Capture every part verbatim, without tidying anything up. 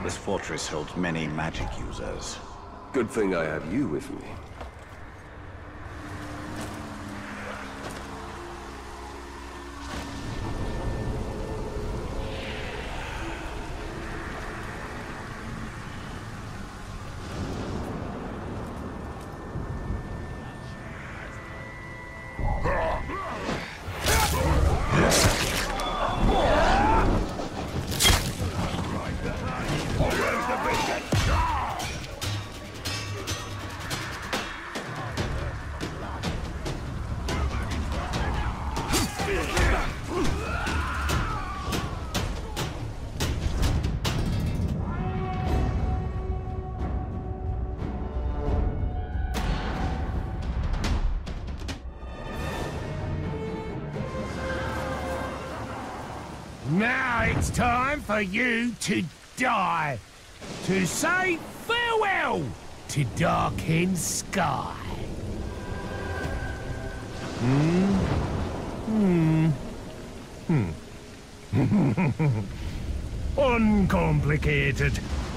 This fortress holds many magic users. Good thing I have you with me. Now it's time for you to die. To say farewell to Darkened Sky. Hmm? Hmm. Hmm. Uncomplicated.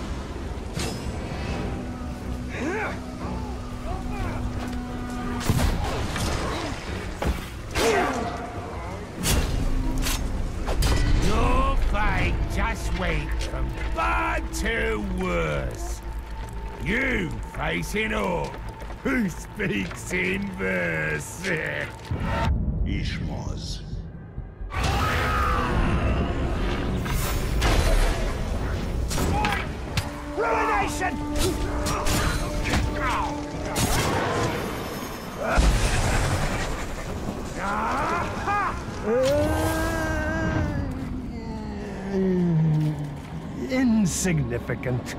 Your fate just went from bad to worse. You facing Orc, who speaks in verse. Ishmoz. Ruination! Insignificant.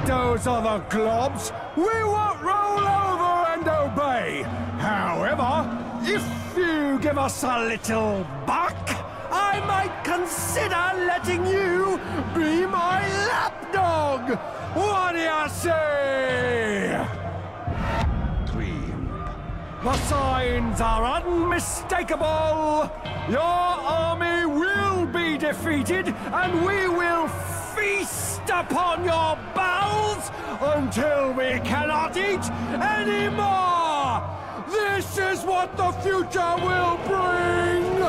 those other globs, we won't roll over and obey. However, if you give us a little buck, I might consider letting you be my lapdog. What do you say? The signs are unmistakable. Your army will be defeated, and we will feast upon your bowels until we cannot eat anymore. This is what the future will bring.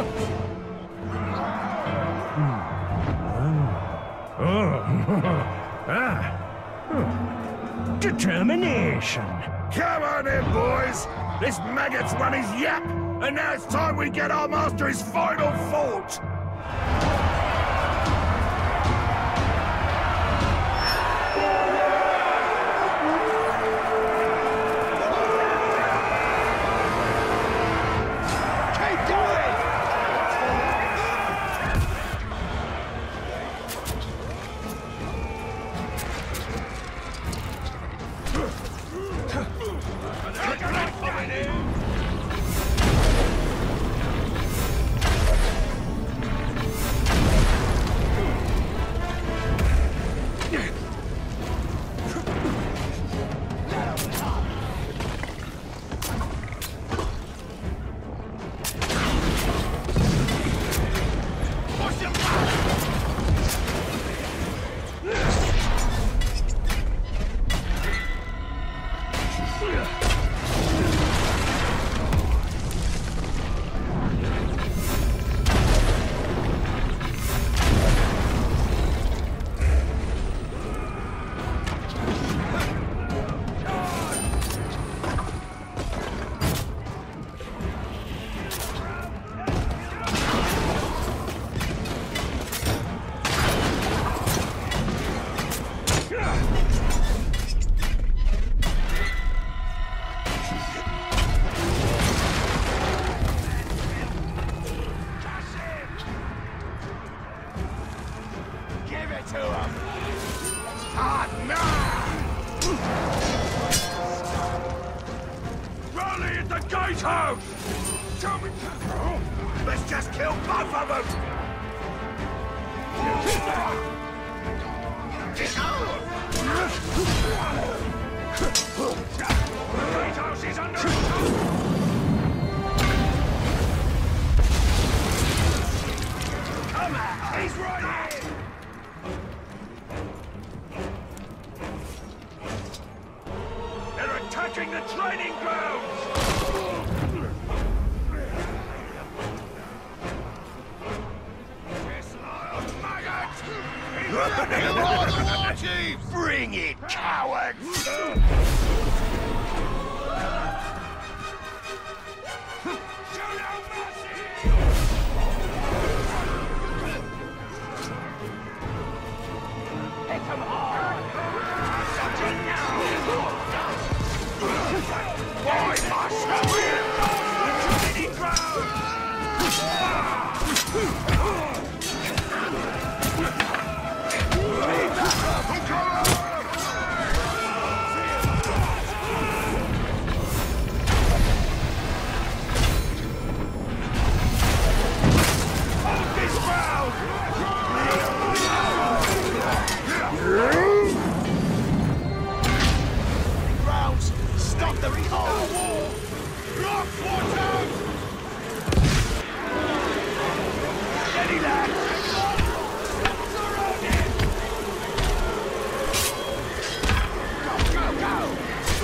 Determination. Come on in, boys. This maggot's run his yap, and now it's time we get our master his final thought. Let's just kill both of them! Kratos is under attack! Come on! He's right here! They're attacking the training grounds! Bring it, cowards! Show no mercy! Hit them hard! Such a now! Why must we lose the training ground? Stop the recall! Block watch out! Steady, lads! Go, go,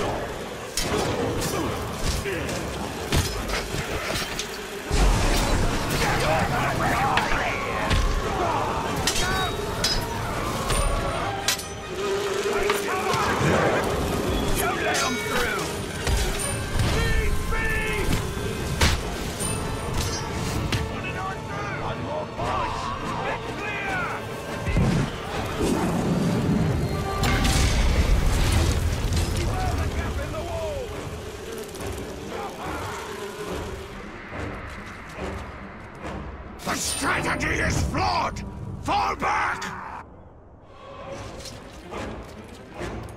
Don't let them through! The strategy is flawed! Fall back!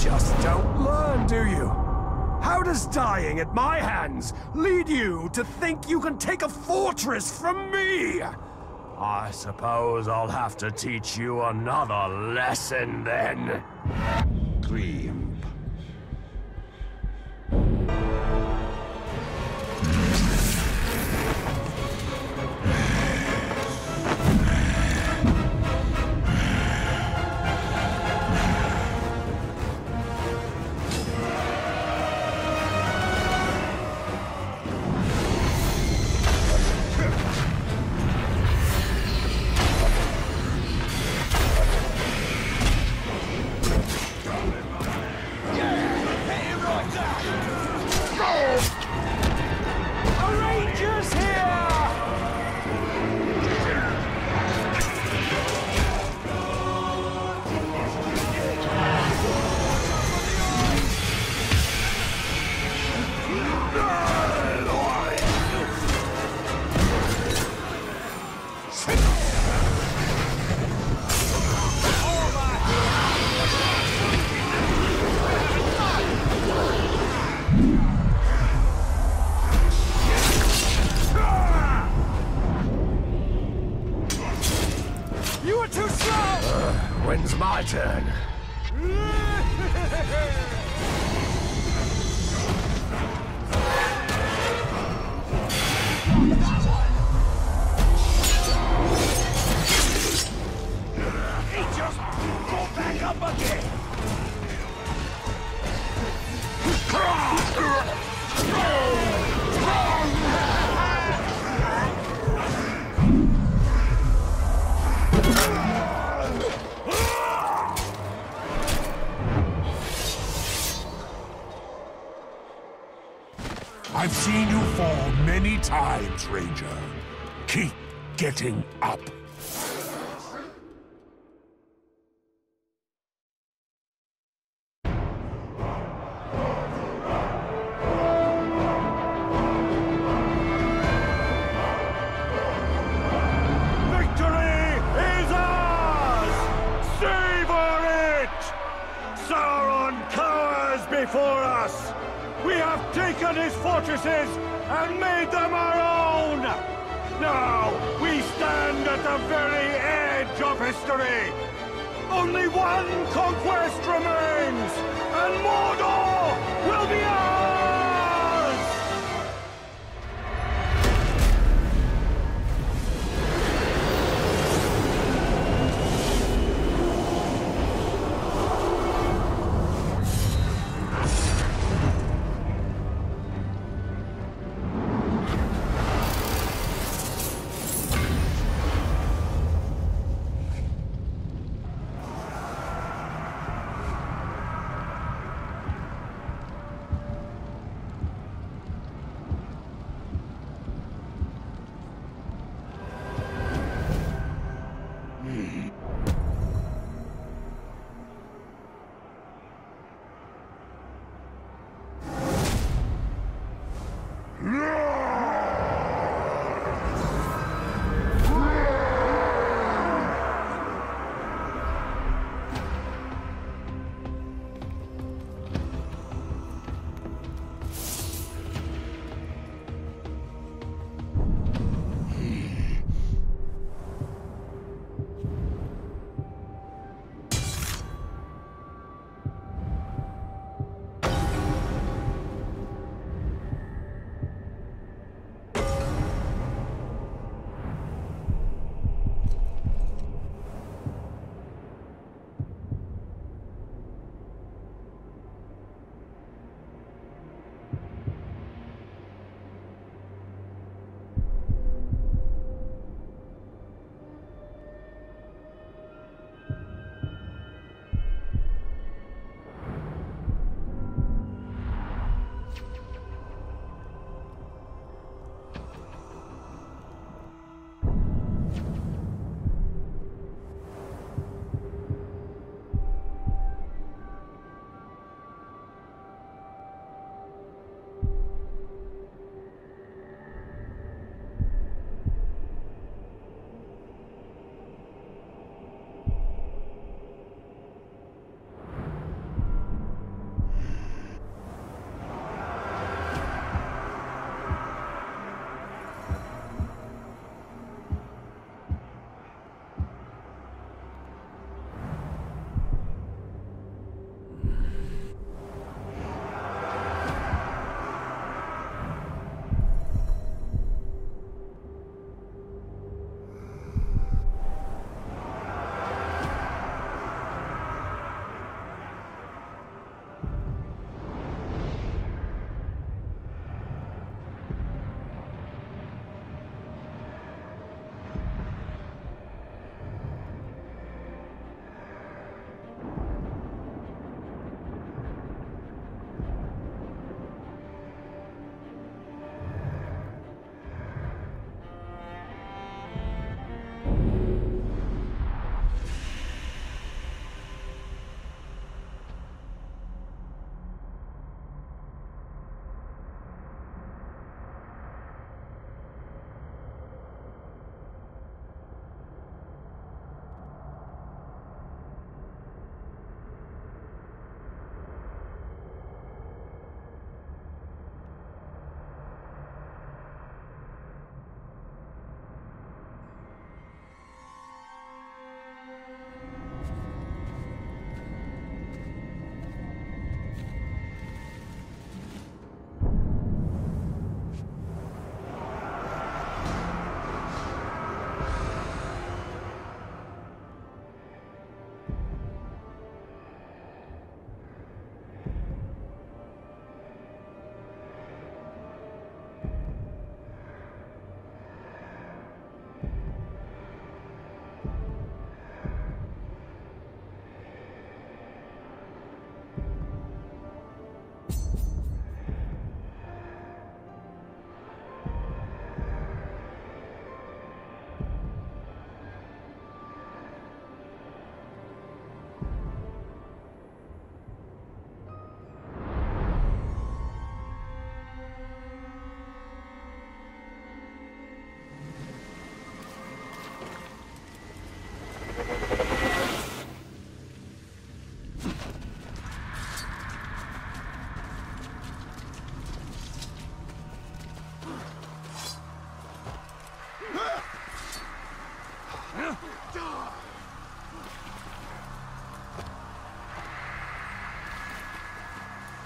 just don't learn, do you? How does dying at my hands lead you to think you can take a fortress from me? I suppose I'll have to teach you another lesson then. Grimm. When's my turn? He just got back up again! I've seen you fall many times, Ranger. Keep getting up. Victory is ours! Savor it! Sauron cowers before us! We have taken his fortresses and made them our own! Now, we stand at the very edge of history! Only one conquest remains, and Mordor will be ours!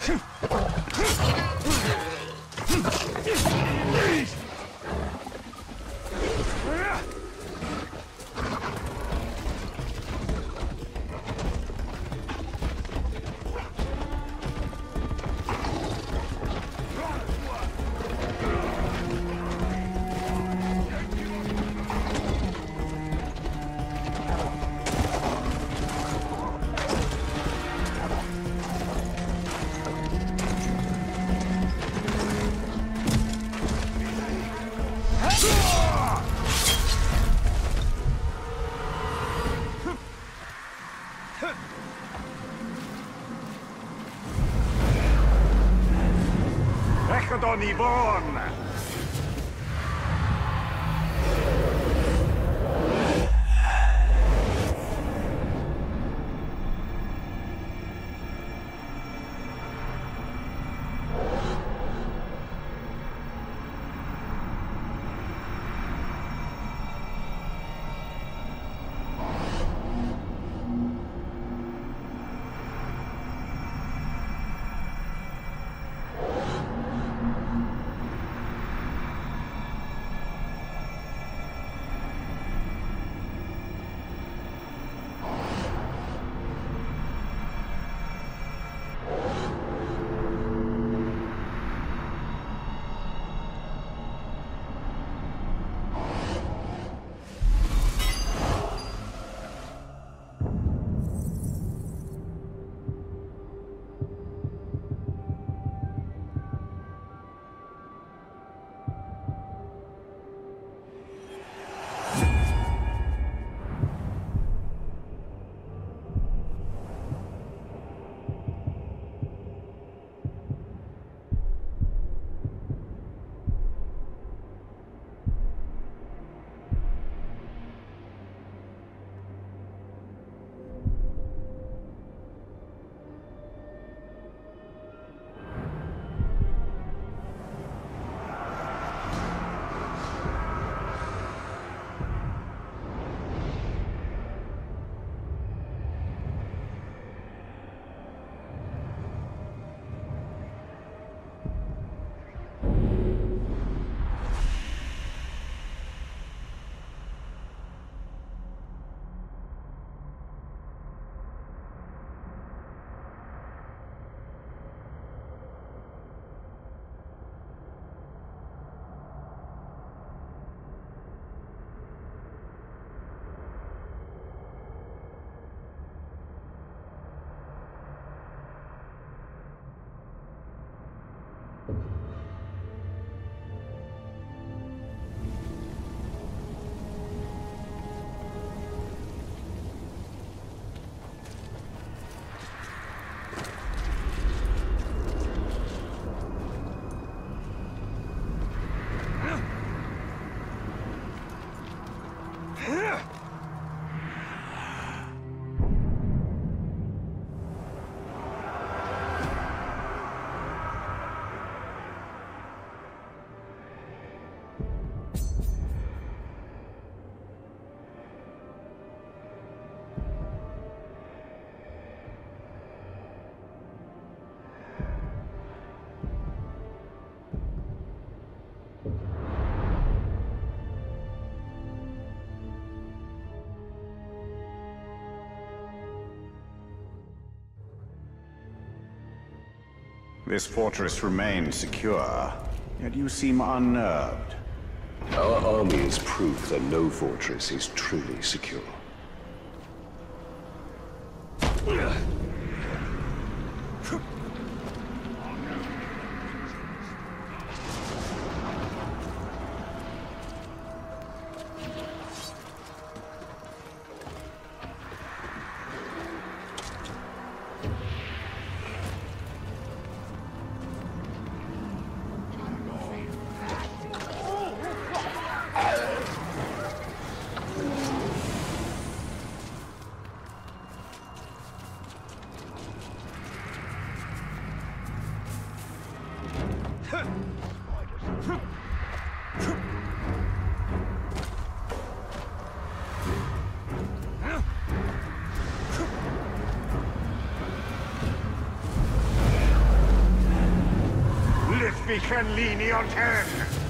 Eccoton i Born! This fortress remains secure, yet you seem unnerved. Our army is proof that no fortress is truly secure. Vi kan linje on ten!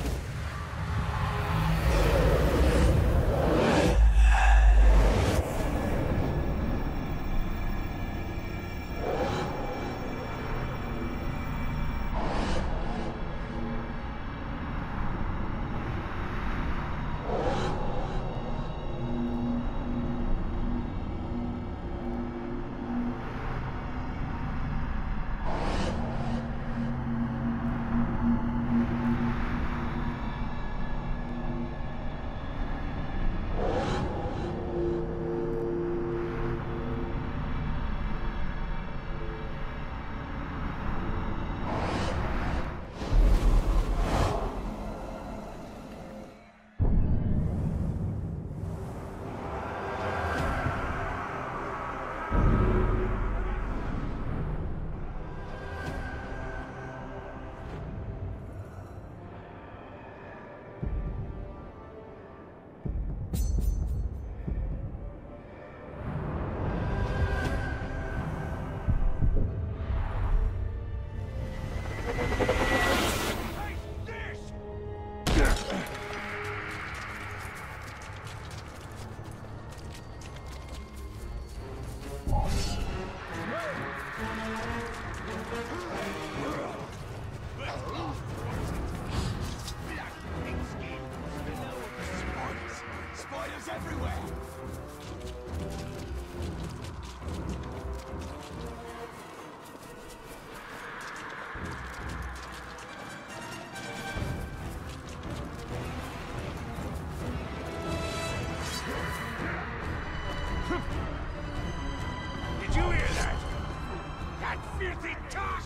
Did you hear that? That filthy talk!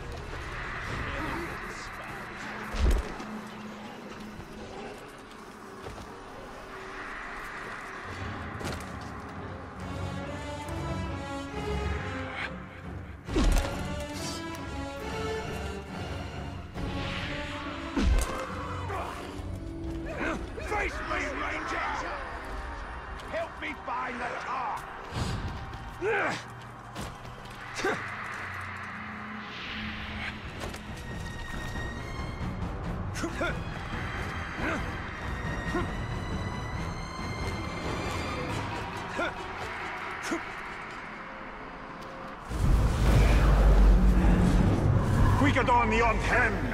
Face me, Ranger! Help me find the car! Quicker on the on ten!